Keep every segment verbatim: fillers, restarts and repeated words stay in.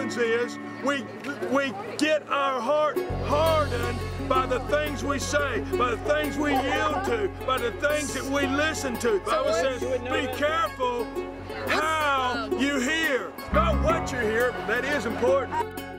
happens is we we get our heart hardened by the things we say, by the things we yield to, by the things that we listen to. The Bible says, be careful how you hear. Not what you hear, but that is important.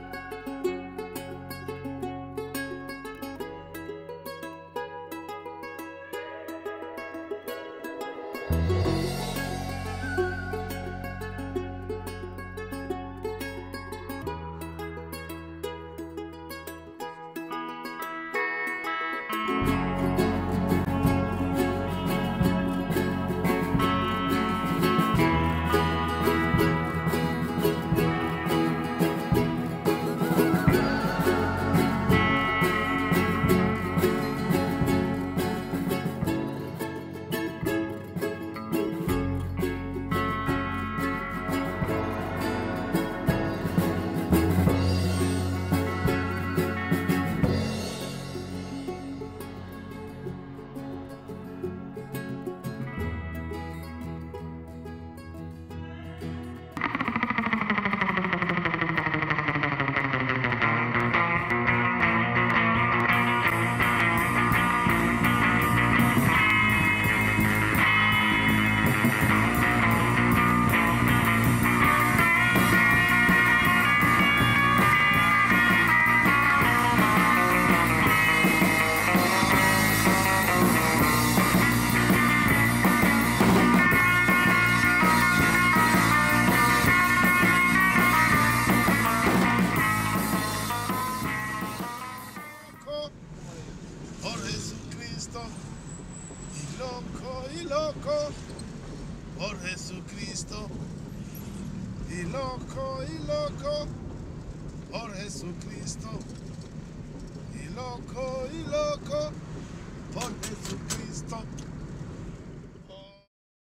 Y loco, y loco, por Jesucristo. Y loco, y loco, por Jesucristo. Y loco, y loco.